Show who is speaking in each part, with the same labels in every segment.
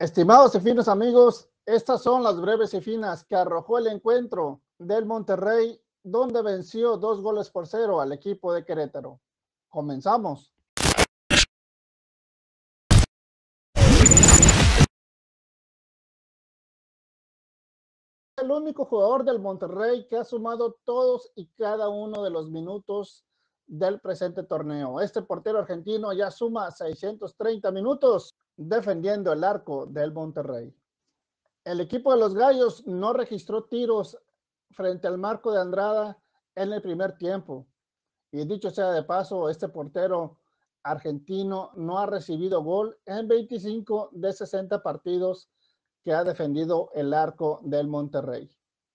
Speaker 1: Estimados y finos amigos, estas son las breves y finas que arrojó el encuentro del Monterrey, donde venció 2-0 al equipo de Querétaro. Comenzamos. El único jugador del Monterrey que ha sumado todos y cada uno de los minutos del presente torneo. Este portero argentino ya suma 630 minutos defendiendo el arco del Monterrey. El equipo de los Gallos no registró tiros frente al marco de Andrada en el primer tiempo. Y dicho sea de paso, este portero argentino no ha recibido gol en 25 de 60 partidos que ha defendido el arco del Monterrey.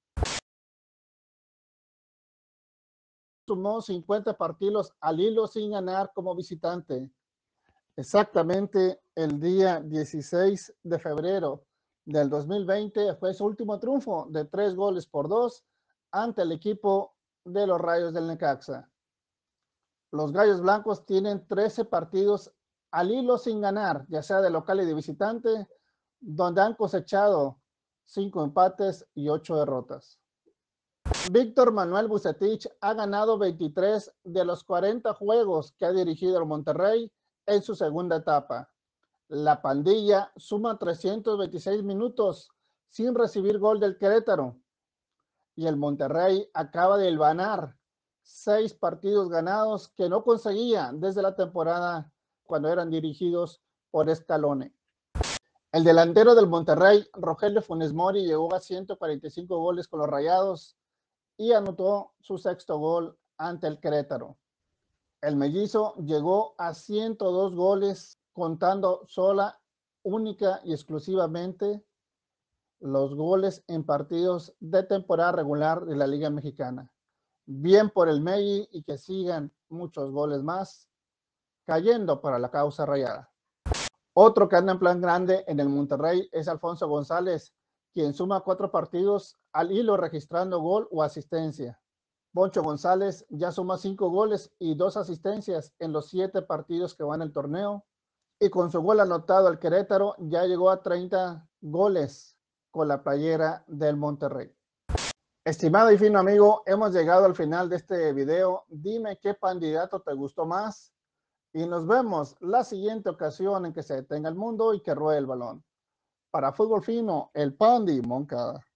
Speaker 1: Sumó 50 partidos al hilo sin ganar como visitante. Exactamente el día 16 de febrero del 2020 fue su último triunfo de 3-2 ante el equipo de los Rayos del Necaxa. Los Gallos Blancos tienen 13 partidos al hilo sin ganar, ya sea de local y de visitante, donde han cosechado 5 empates y 8 derrotas. Víctor Manuel Vucetich ha ganado 23 de los 40 juegos que ha dirigido el Monterrey en su segunda etapa. La pandilla suma 326 minutos sin recibir gol del Querétaro y el Monterrey acaba de hilvanar 6 partidos ganados que no conseguía desde la temporada cuando eran dirigidos por Scaloni. El delantero del Monterrey, Rogelio Funes Mori, llegó a 145 goles con los Rayados y anotó su 6º gol ante el Querétaro. El mellizo llegó a 102 goles, contando sola, única y exclusivamente los goles en partidos de temporada regular de la Liga Mexicana. Bien por el Melli y que sigan muchos goles más cayendo para la causa rayada. Otro que anda en plan grande en el Monterrey es Alfonso González, quien suma 4 partidos al hilo registrando gol o asistencia. Poncho González ya suma 5 goles y 2 asistencias en los 7 partidos que van el torneo. Y con su gol anotado al Querétaro ya llegó a 30 goles con la playera del Monterrey. Estimado y fino amigo, hemos llegado al final de este video. Dime qué candidato te gustó más y nos vemos la siguiente ocasión en que se detenga el mundo y que ruede el balón. Para Fútbol Fino, el Pandi Moncada.